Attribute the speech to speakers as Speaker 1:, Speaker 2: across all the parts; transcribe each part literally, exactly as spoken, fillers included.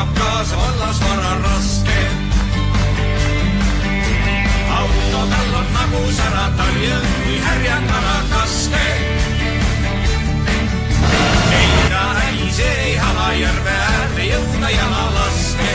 Speaker 1: hakkab kaasa vallasvara raske. Auto tal on nagu sära, tal jõud kui härjakala kaske. Ei ta häise ei hala järve äärde jõuda jala laske.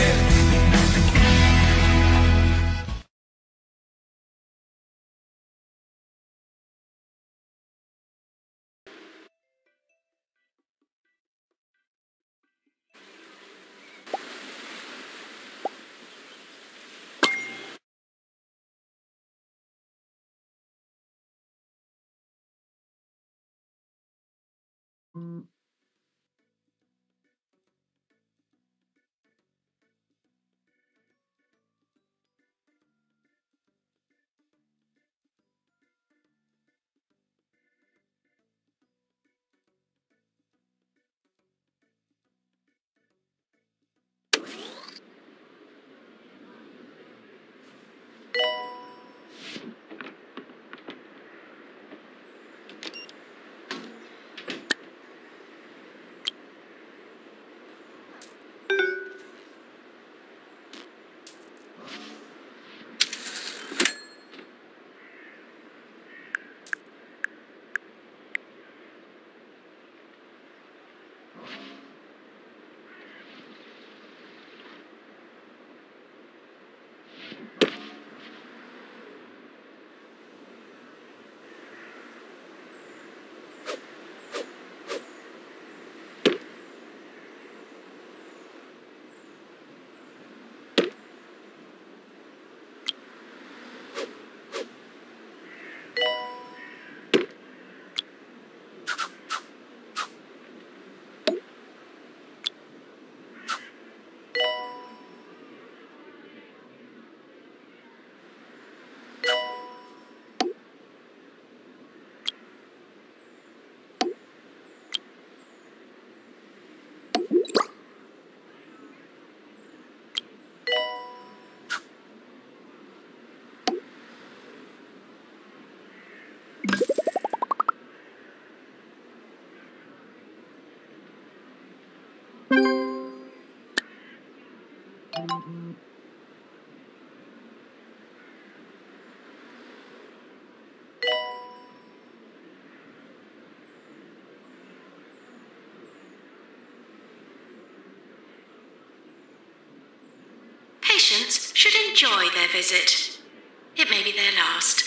Speaker 2: Patients should enjoy their visit. It may be their last.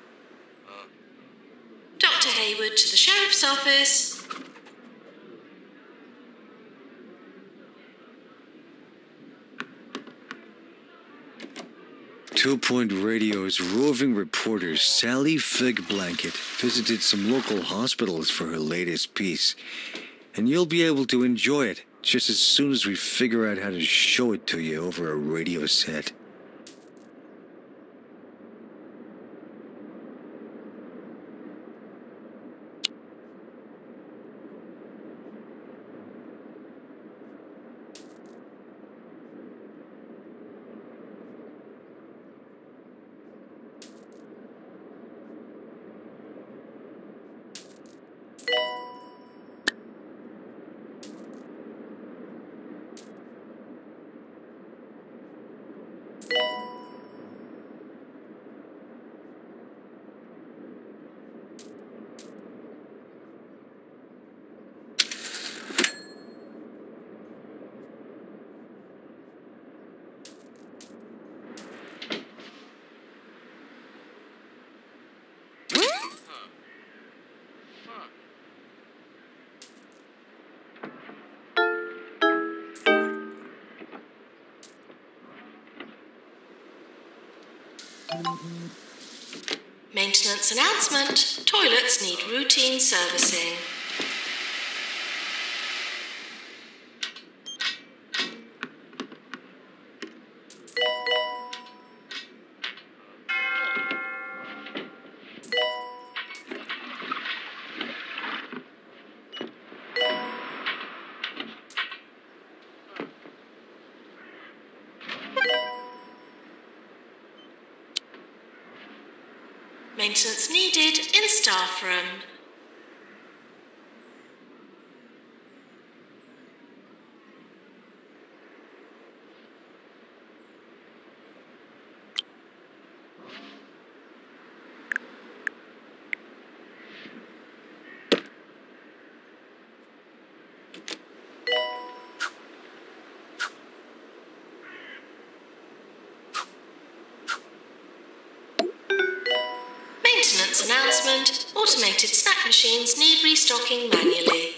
Speaker 2: Doctor Hayward to the Sheriff's Office.
Speaker 3: Two Point Radio's roving reporter Sally Fig Blanket visited some local hospitals for her latest piece. And you'll be able to enjoy it just as soon as we figure out how to show it to you over a radio set.
Speaker 2: Maintenance announcement. Toilets need routine servicing. Maintenance needed in staff room. Maintenance announcement. Automated snack machines need restocking manually.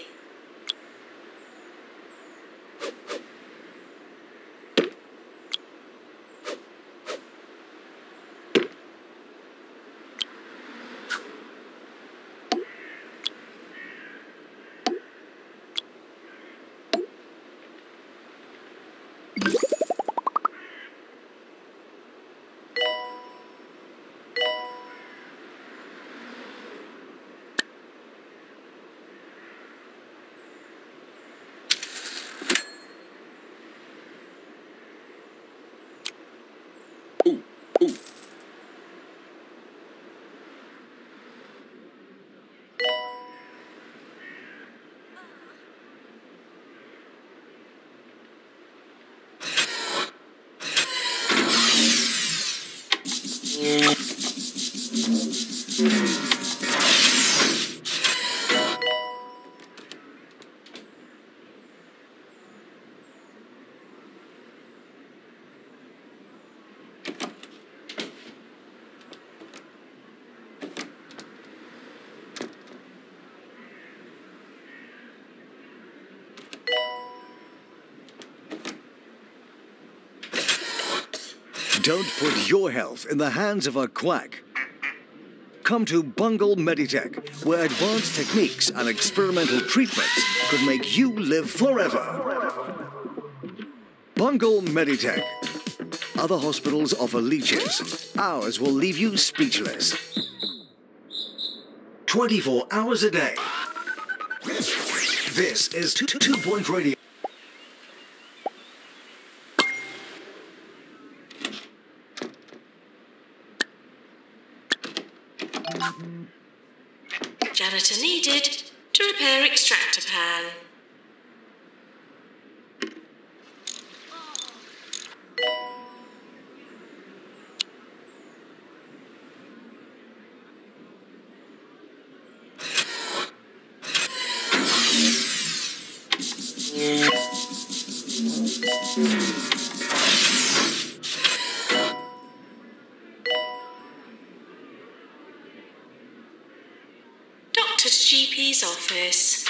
Speaker 3: Don't put your health in the hands of a quack. Come to Bungle Meditech, where advanced techniques and experimental treatments could make you live forever. Bungle Meditech. Other hospitals offer leeches. Ours will leave you speechless. twenty-four hours a day. This is Two, two Point Radio.
Speaker 2: Janitor needed to repair extractor pan. Doctor's G P's office.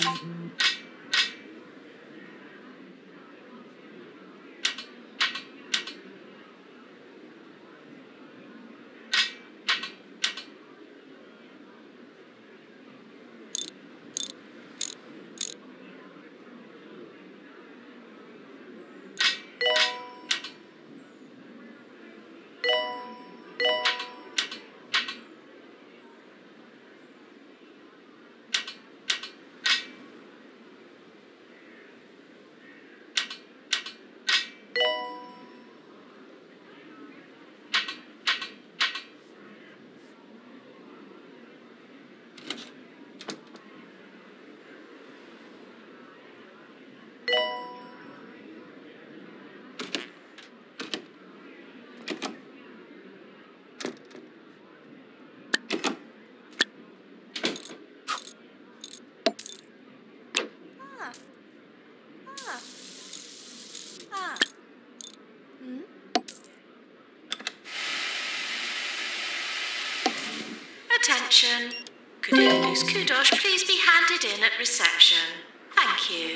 Speaker 2: Attention. Could Inus Kudosh please be handed in at reception? Thank you.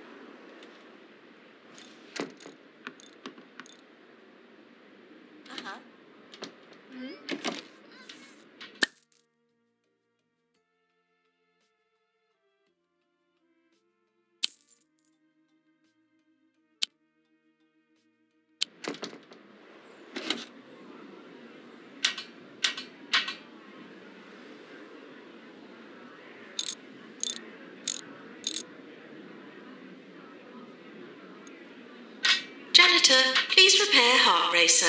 Speaker 2: Uh-huh. Hmm? Janitor, please repair heart racer.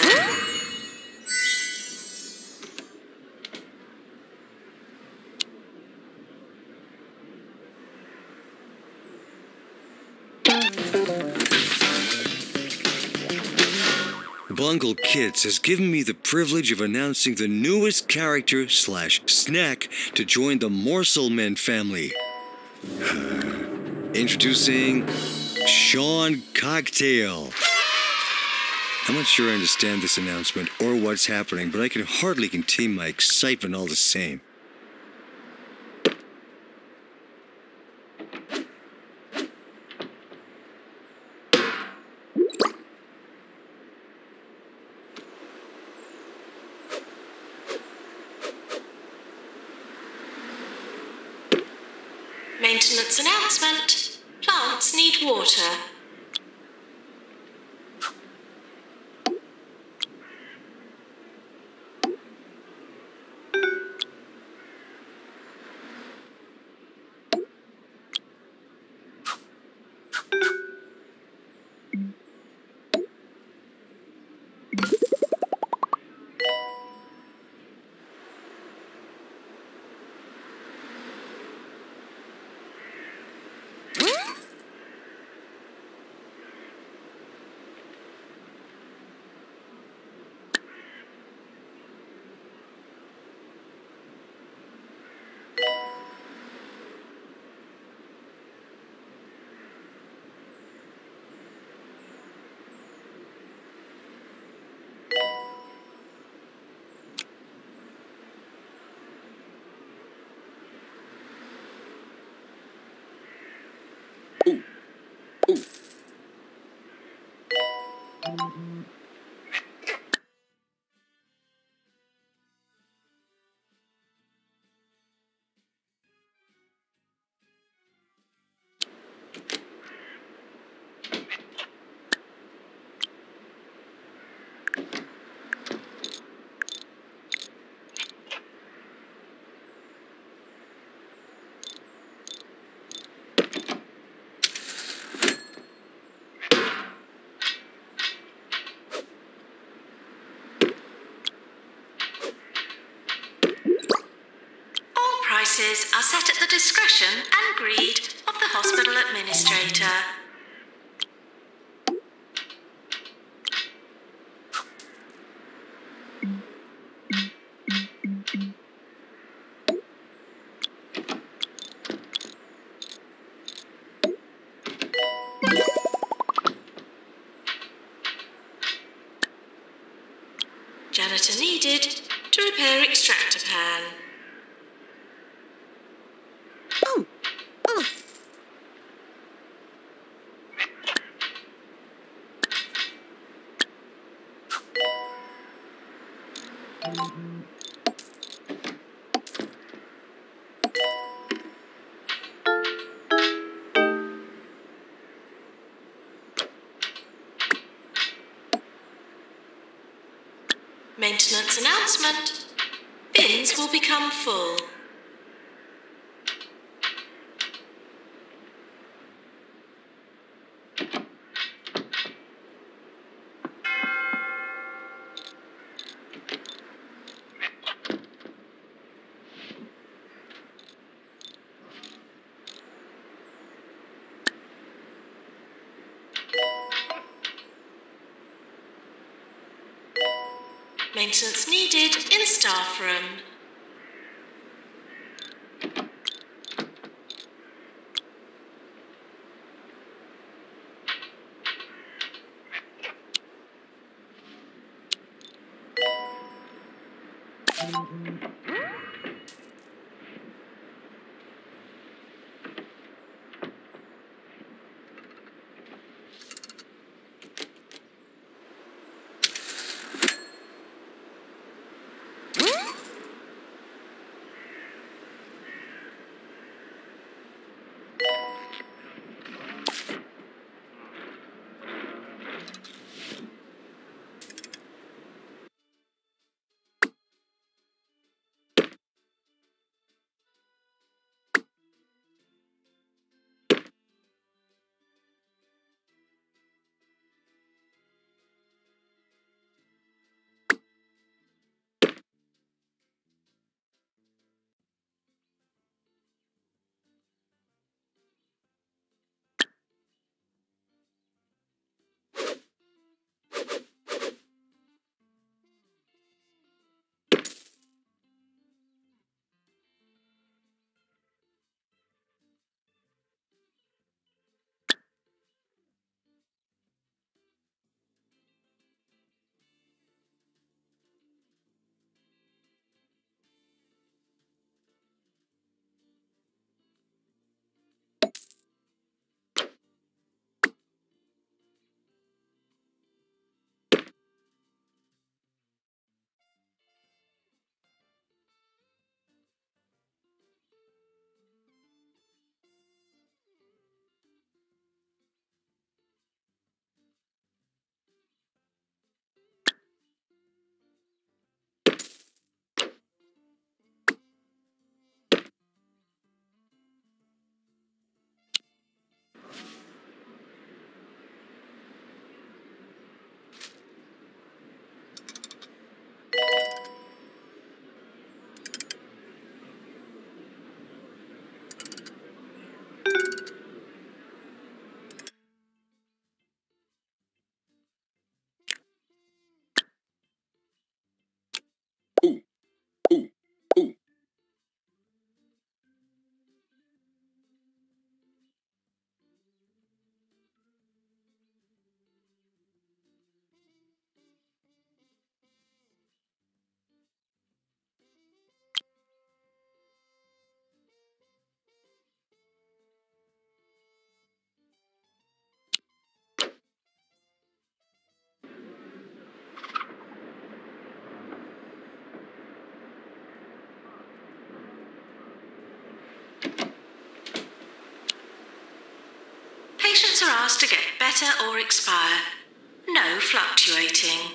Speaker 3: Bungle Kids has given me the privilege of announcing the newest character slash snack to join the Morsel Men family. Introducing Sean Cocktail. I'm not sure I understand this announcement or what's happening, but I can hardly contain my excitement all the same.
Speaker 2: Maintenance announcement. Plants need water. Prices are set at the discretion and greed of the hospital administrator. Janitor needed to repair extractor pan.
Speaker 4: Oh, oh,
Speaker 2: Maintenance announcement. Bins will become full. Maintenance needed in staff room. Patients are asked to get better or expire. No fluctuating.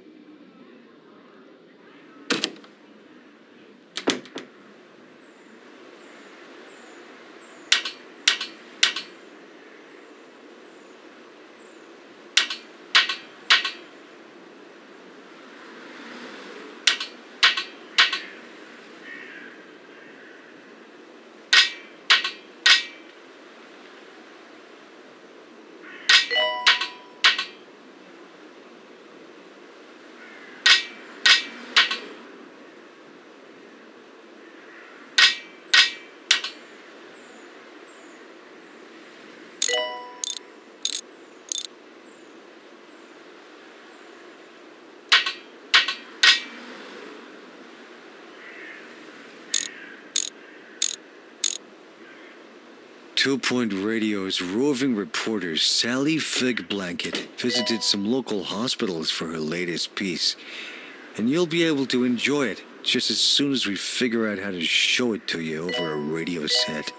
Speaker 3: Two Point Radio's roving reporter Sally Fig Blanket visited some local hospitals for her latest piece. and you'll be able to enjoy it just as soon as we figure out how to show it to you over a radio set.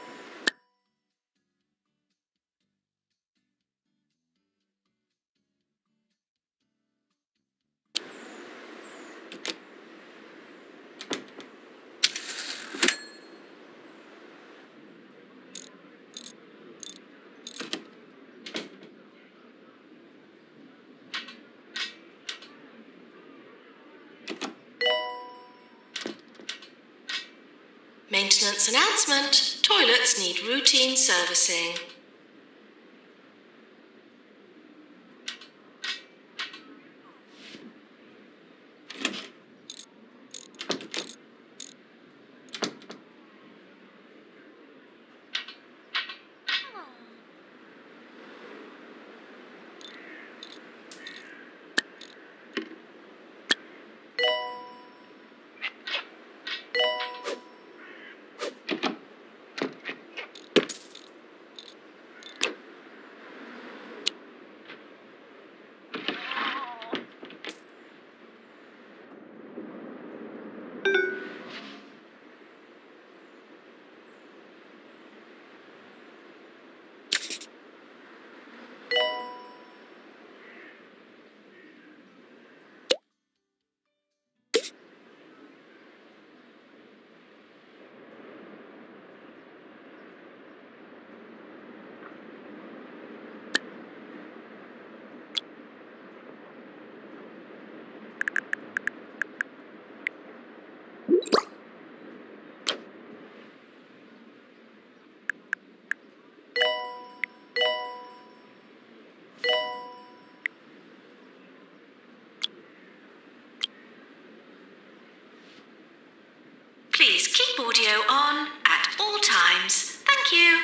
Speaker 2: Maintenance announcement. Toilets need routine servicing. Please keep audio on at all times. Thank you.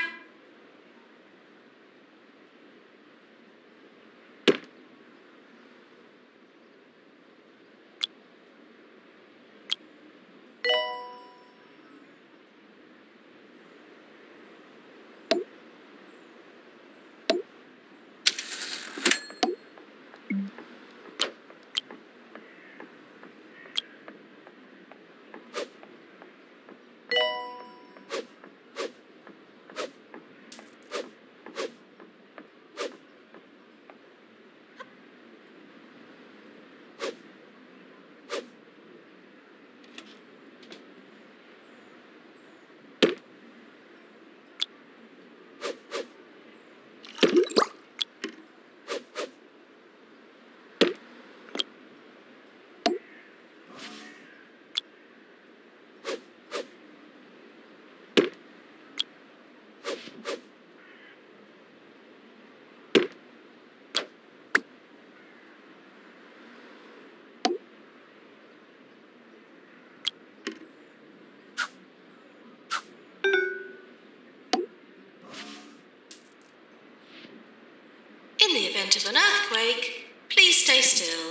Speaker 2: In the event of an earthquake, please stay still.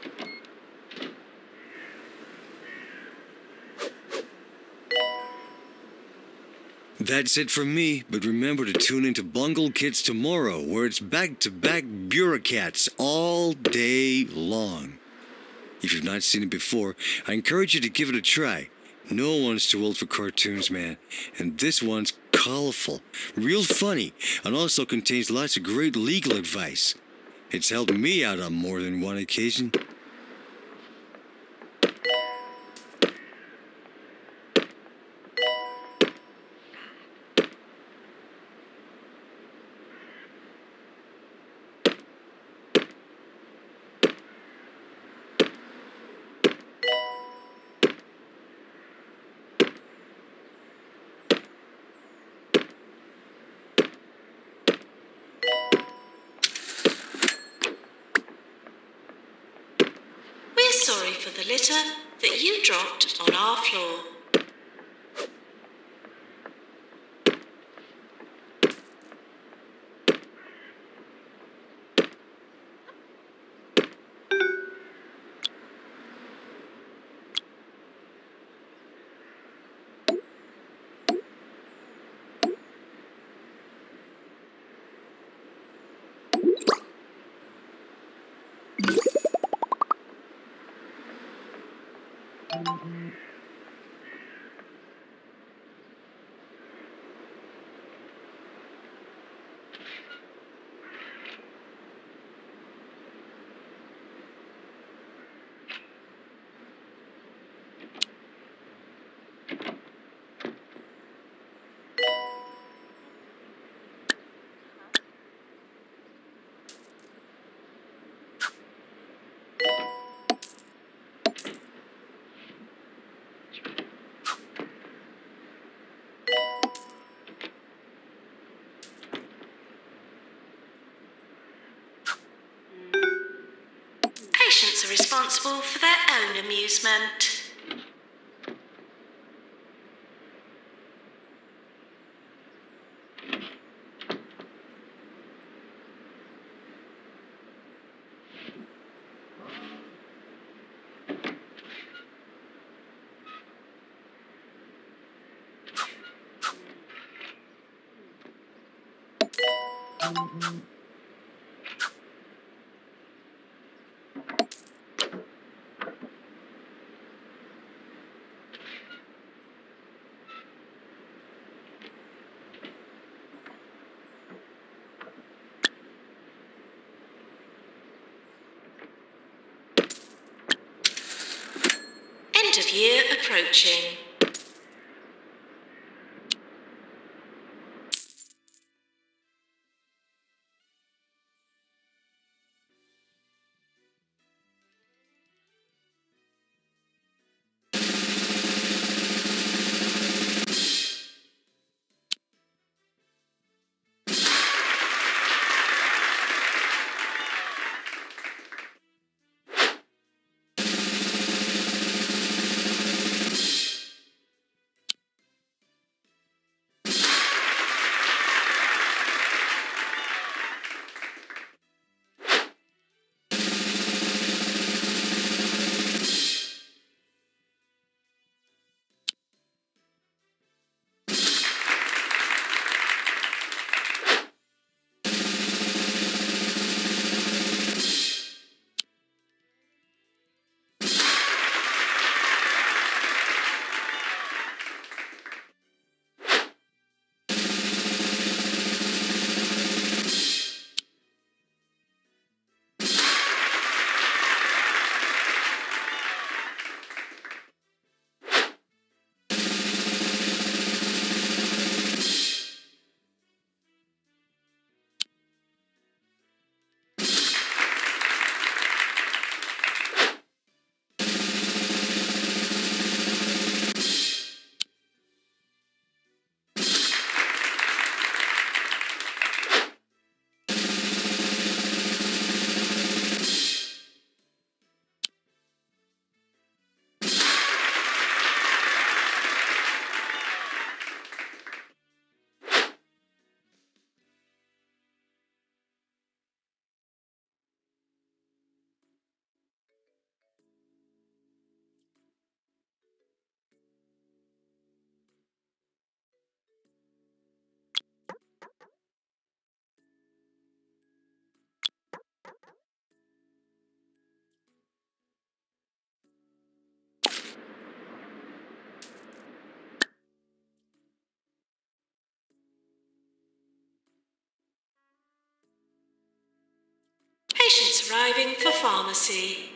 Speaker 3: That's it from me, but remember to tune into Bungle Kids tomorrow, where it's back-to-back Bureaucats all day long. If you've not seen it before, I encourage you to give it a try. No one's too old for cartoons, man. And this one's colorful, real funny, and also contains lots of great legal advice. It's helped me out on more than one occasion.
Speaker 2: Sorry for the litter that you dropped on our floor. Patients are responsible for their own amusement. End of year approaching. Patients arriving for pharmacy.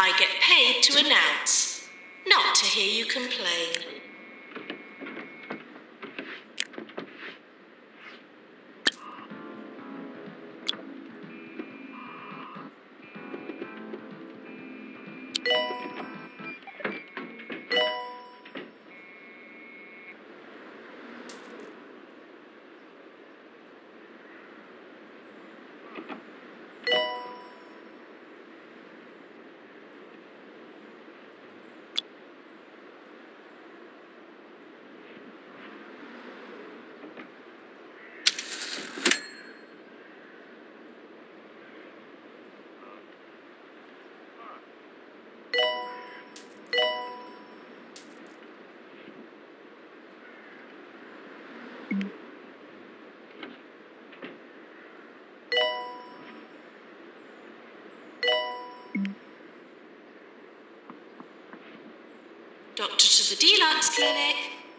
Speaker 2: I get paid to announce, not to hear you complain. Doctor to the Deluxe Clinic.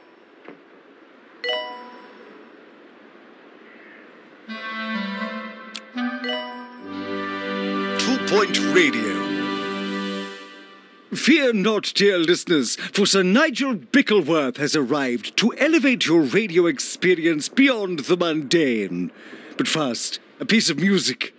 Speaker 3: Two Point Radio. Fear not, dear listeners, for Sir Nigel Bickleworth has arrived to elevate your radio experience beyond the mundane. But first, a piece of music.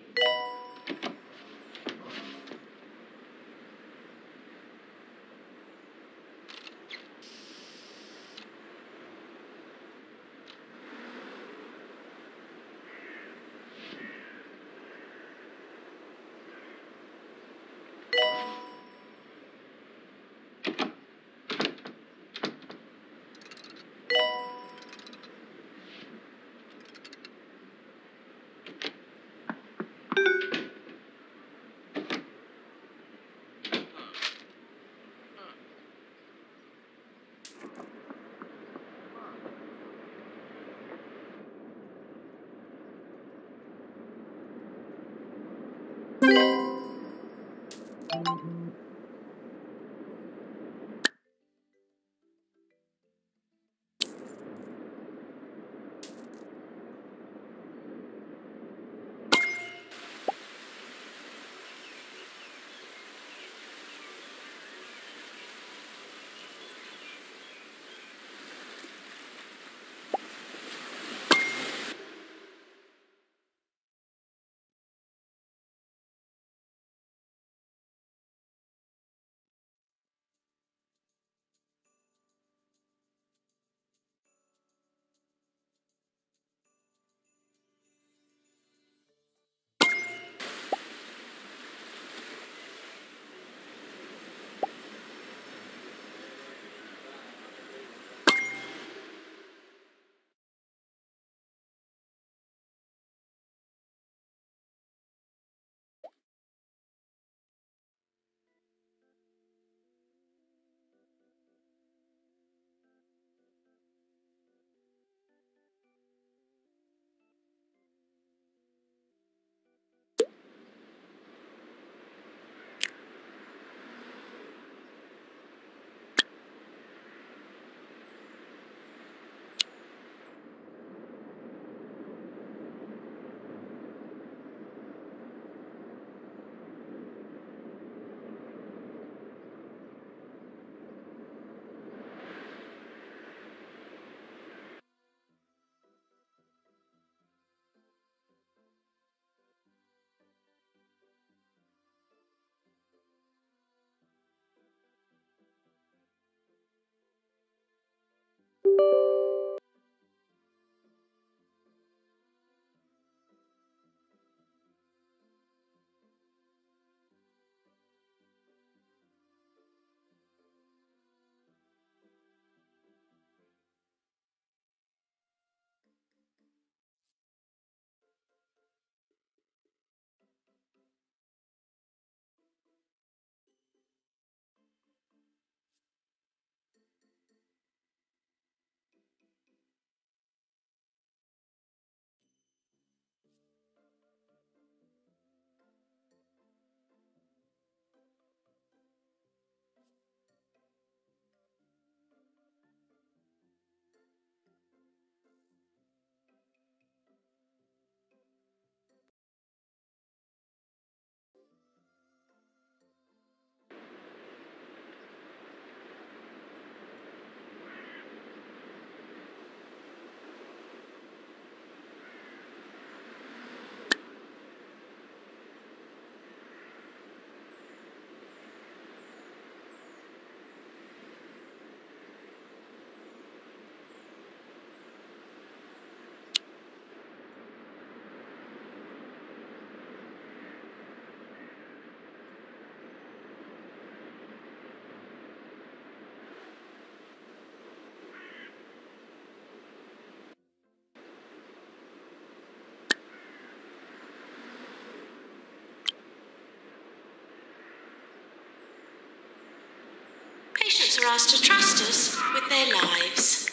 Speaker 2: passengers are asked to trust us with their lives.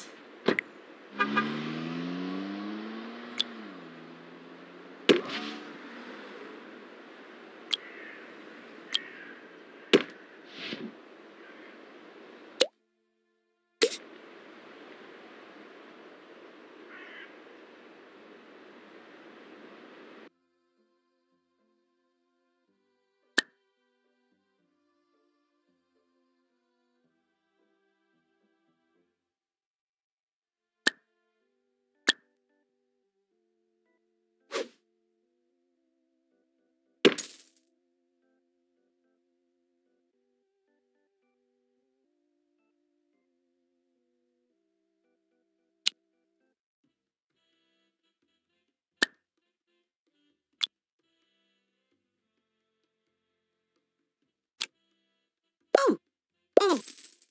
Speaker 4: Oh!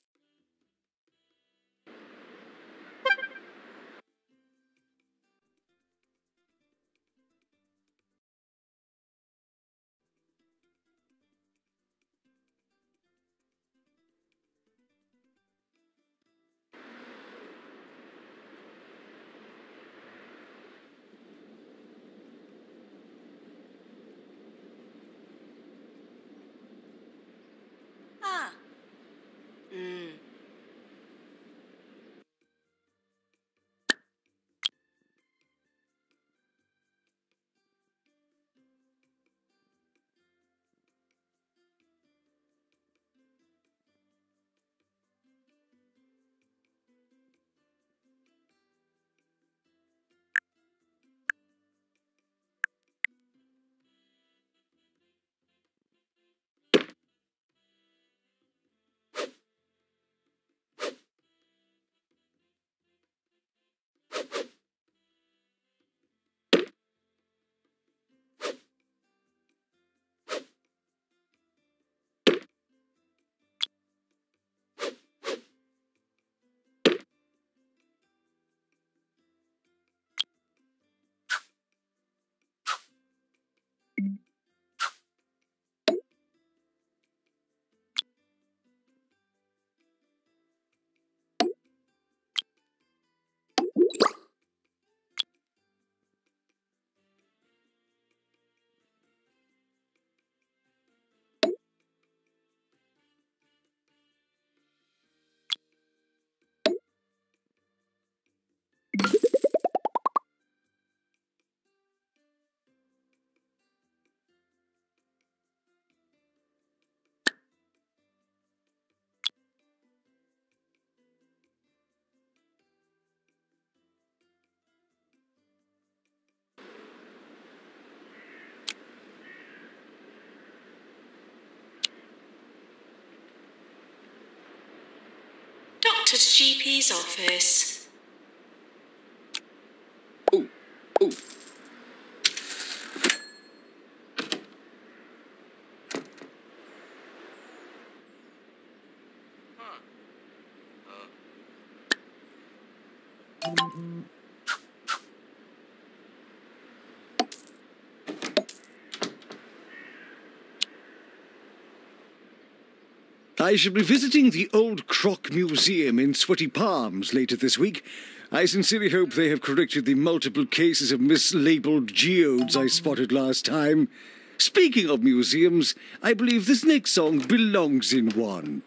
Speaker 2: Ah. Mm. Doctor's G P's office.
Speaker 3: Oh, oh. I shall be visiting the Old Croc Museum in Sweaty Palms later this week. I sincerely hope they have corrected the multiple cases of mislabeled geodes I spotted last time. Speaking of museums, I believe this next song belongs in one.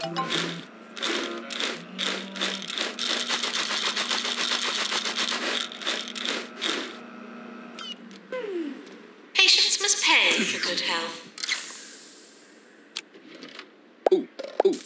Speaker 2: Patients must pay for good health.
Speaker 4: Ooh, ooh.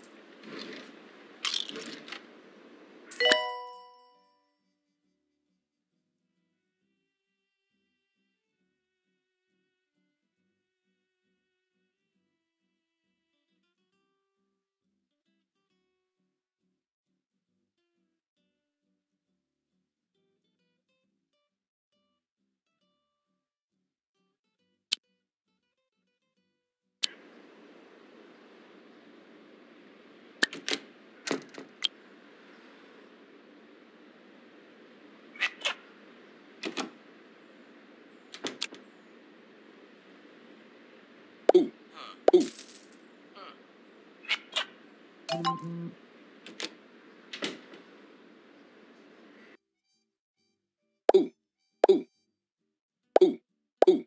Speaker 4: Ooh, ooh. Ooh, ooh, ooh, ooh.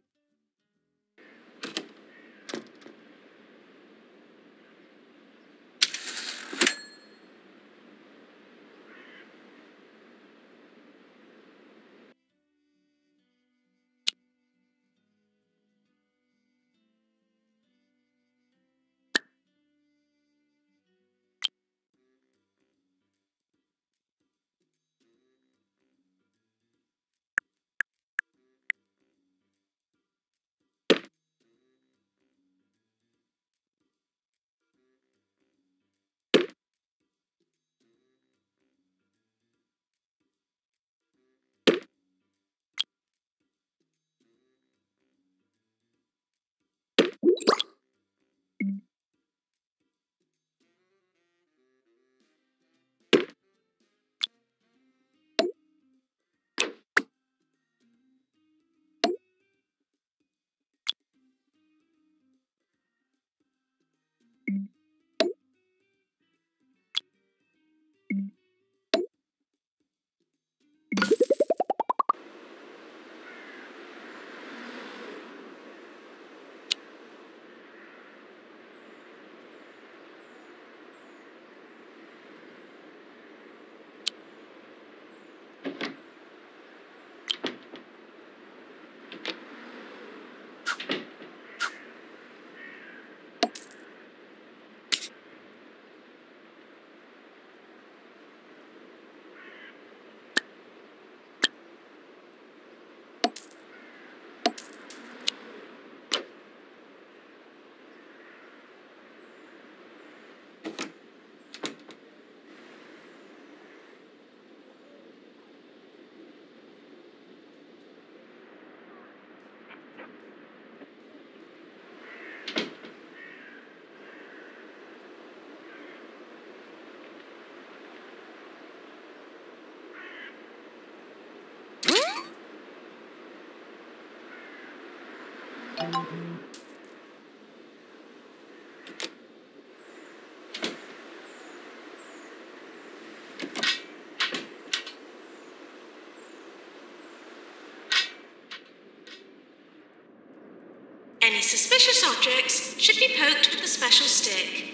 Speaker 2: Any suspicious objects should be poked with the special stick.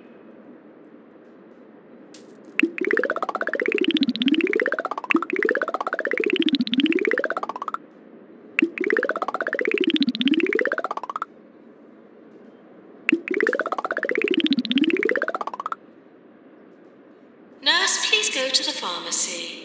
Speaker 2: Nurse, please go to the pharmacy.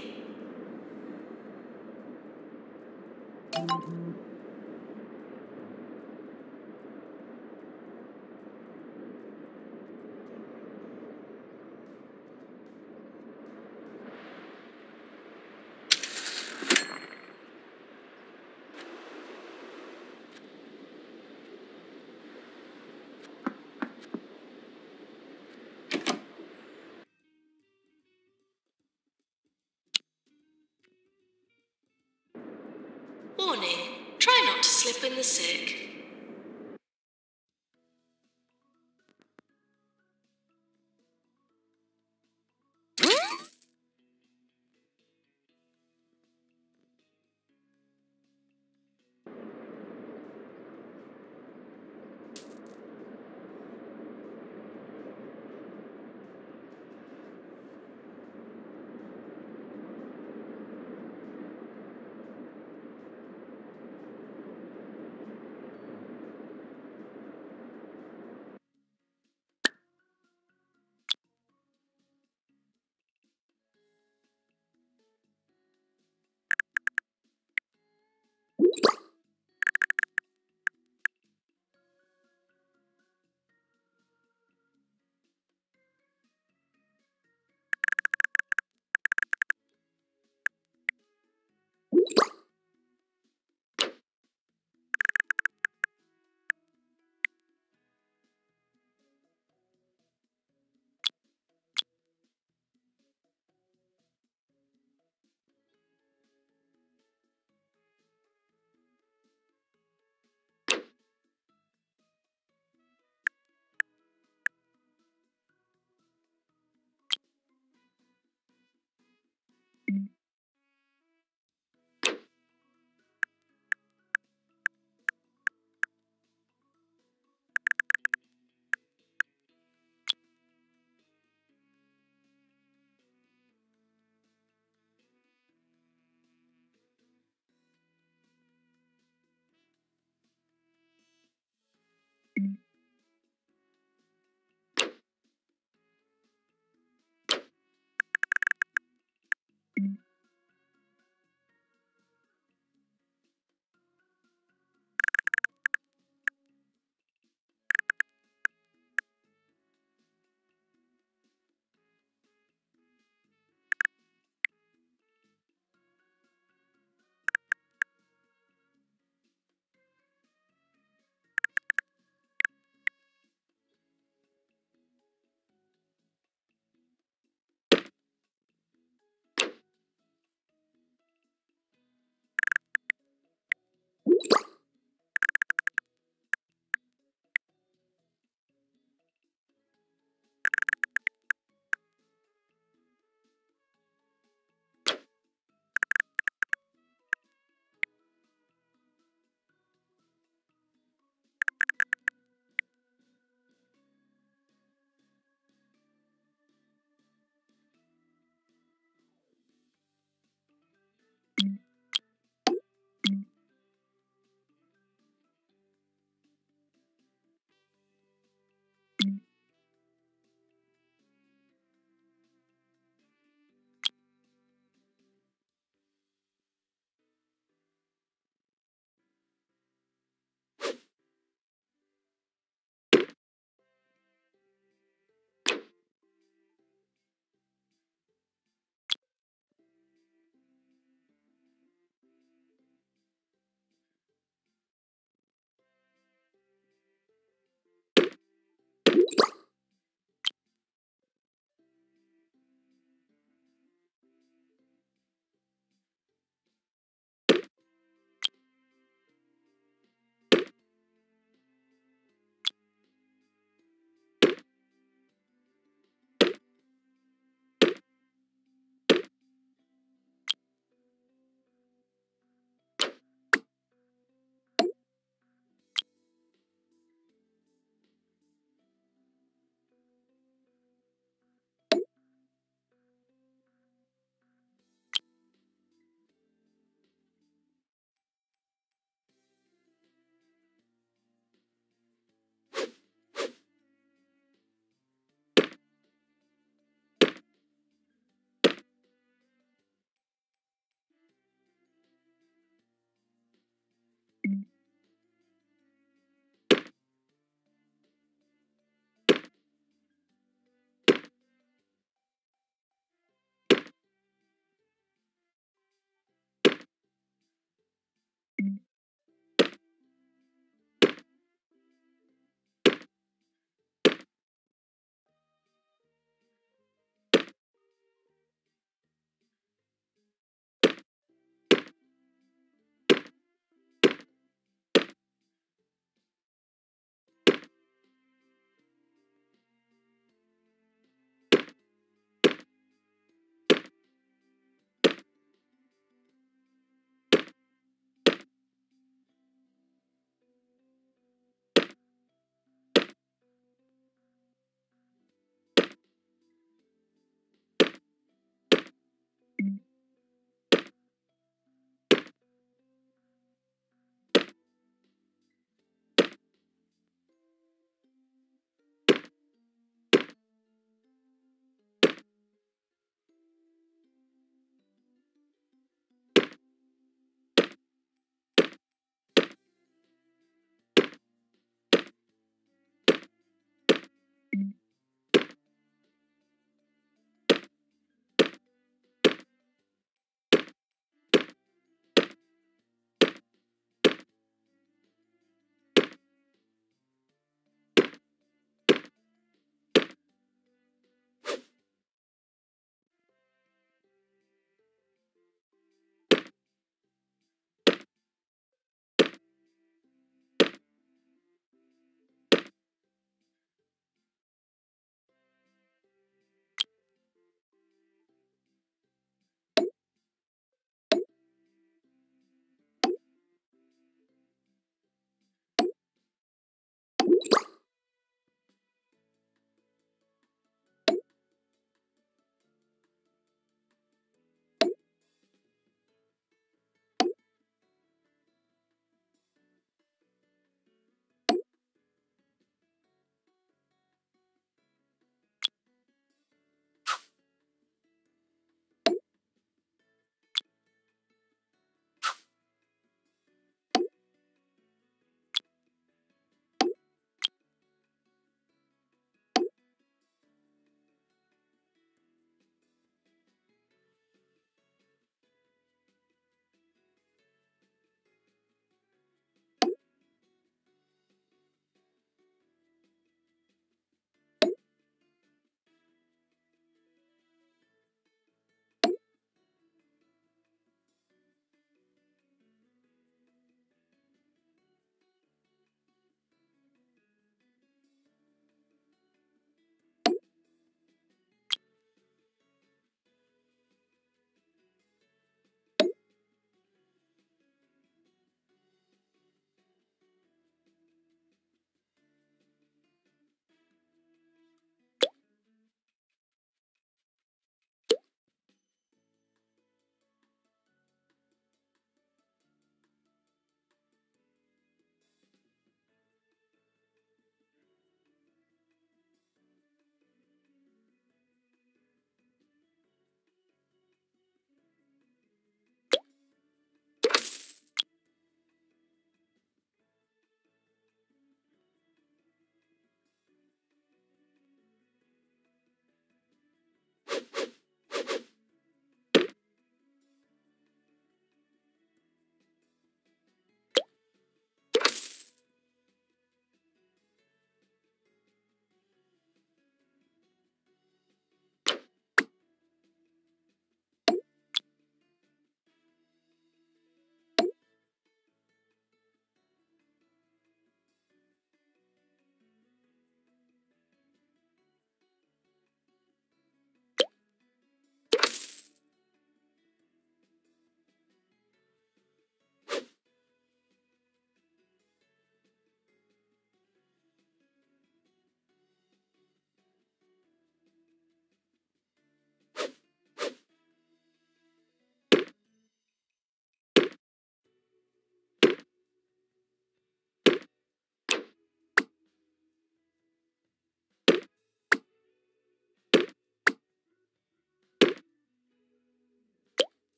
Speaker 2: Warning, try not to slip in the sick.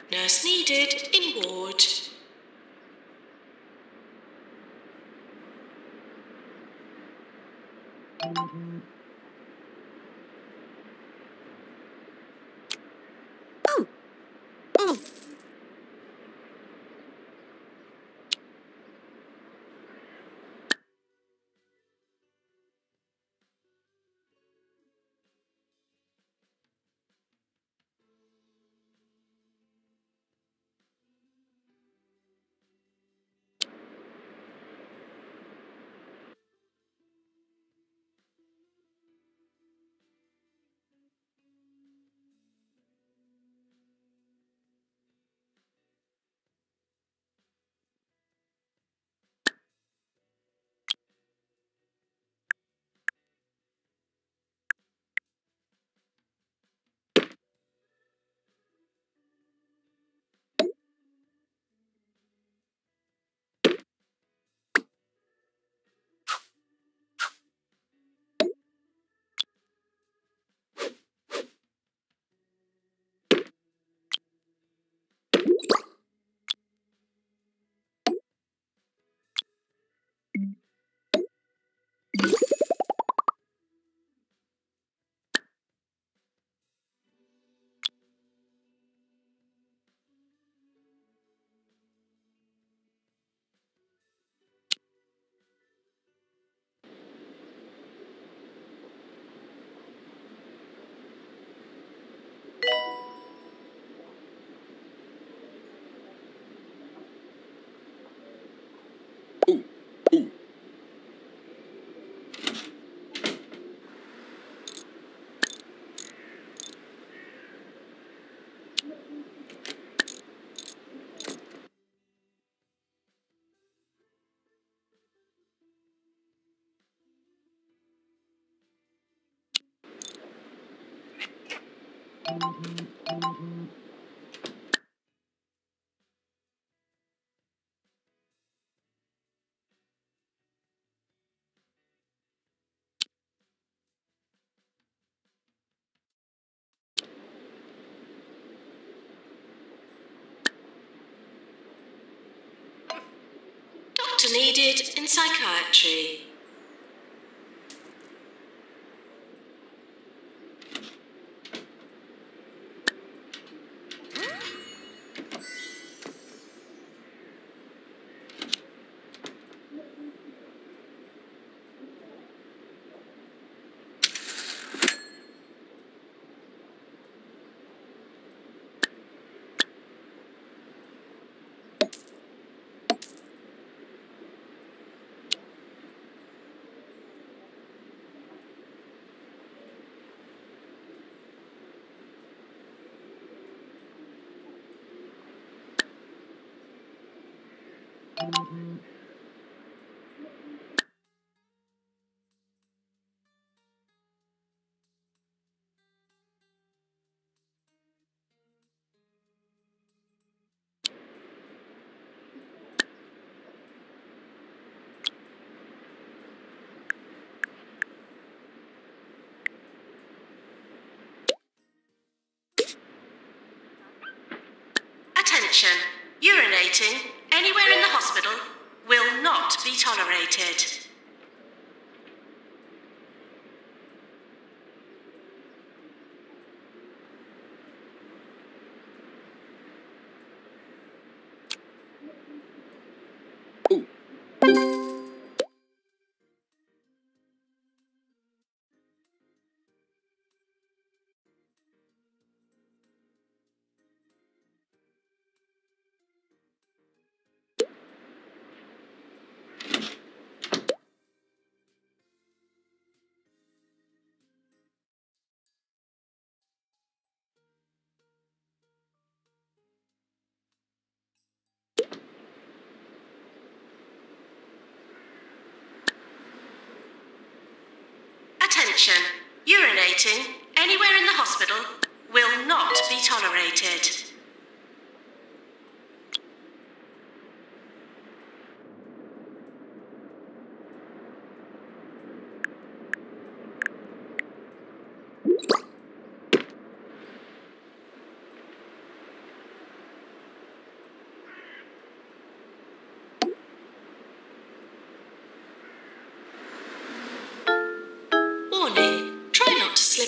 Speaker 2: Nurse needed in ward.
Speaker 4: Ooh, ooh.
Speaker 2: Doctor needed in psychiatry. Attention, urinating anywhere in the hospital will not be tolerated.
Speaker 4: Ooh.
Speaker 2: Attention, urinating anywhere in the hospital will not be tolerated.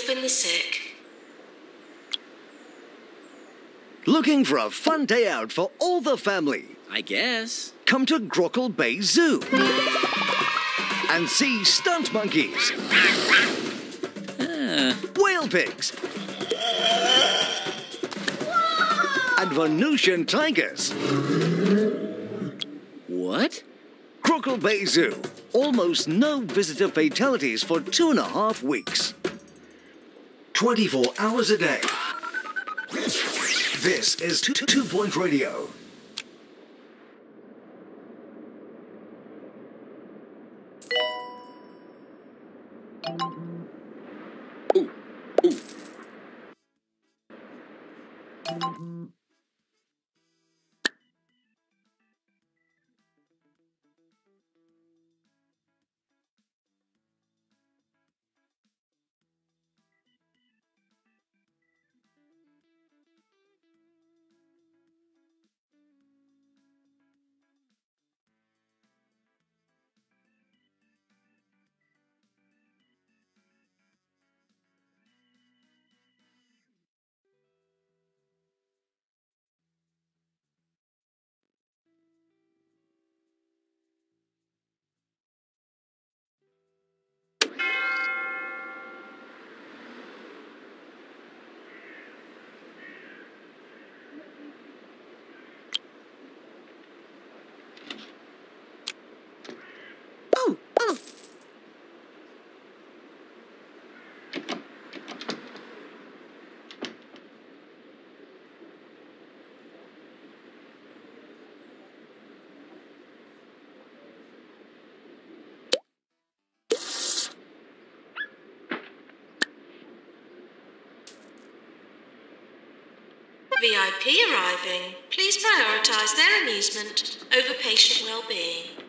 Speaker 2: been the sick.
Speaker 3: Looking for a fun day out for all the family?
Speaker 5: I guess.
Speaker 3: Come to Grockle Bay Zoo and see stunt monkeys,
Speaker 5: Uh,
Speaker 3: whale pigs, and Venusian tigers.
Speaker 5: what?
Speaker 3: Grockle Bay Zoo. Almost no visitor fatalities for two and a half weeks. twenty-four hours a day. This is Two, two Point Radio.
Speaker 4: Ooh, ooh.
Speaker 2: V I P arriving. Please prioritise their amusement over patient well-being.